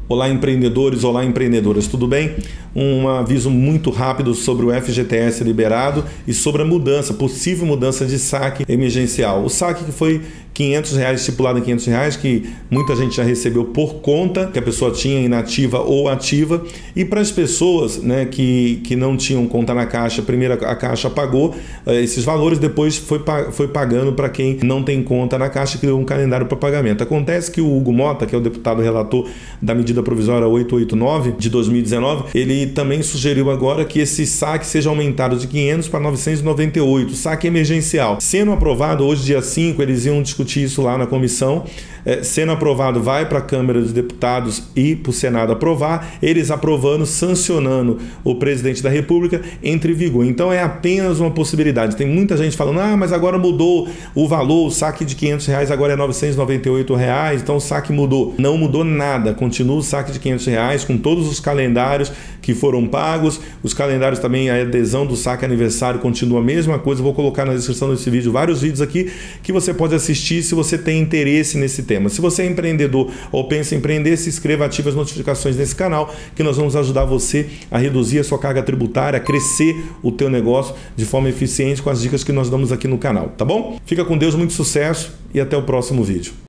Olá empreendedores, olá empreendedoras, tudo bem? Um aviso muito rápido sobre o FGTS liberado e sobre a mudança, possível mudança de saque emergencial. O saque que foi R$500, estipulado em R$500, que muita gente já recebeu por conta que a pessoa tinha inativa ou ativa. E para as pessoas, né, que não tinham conta na Caixa, primeiro a Caixa pagou esses valores, depois foi pagando para quem não tem conta na Caixa, criou um calendário para pagamento. Acontece que o Hugo Mota, que é o deputado relator da medida provisória 889 de 2019, ele também sugeriu agora que esse saque seja aumentado de 500 para 998, saque emergencial. Sendo aprovado, hoje dia 5, eles iam discutir isso lá na comissão. Sendo aprovado, vai para a Câmara dos Deputados e para o Senado aprovar. Eles aprovando, sancionando o presidente da República, entra em vigor. Então é apenas uma possibilidade. Tem muita gente falando, mas agora mudou o valor, o saque de R$500 agora é R$998, então o saque mudou. Não mudou nada, continua o saque de R$500 com todos os calendários que foram pagos. Os calendários também, a adesão do saque aniversário continua a mesma coisa. Vou colocar na descrição desse vídeo vários vídeos aqui que você pode assistir se você tem interesse nesse tema. Se você é empreendedor ou pensa em empreender, se inscreva, ative as notificações nesse canal, que nós vamos ajudar você a reduzir a sua carga tributária, a crescer o teu negócio de forma eficiente com as dicas que nós damos aqui no canal, tá bom? Fica com Deus, muito sucesso e até o próximo vídeo.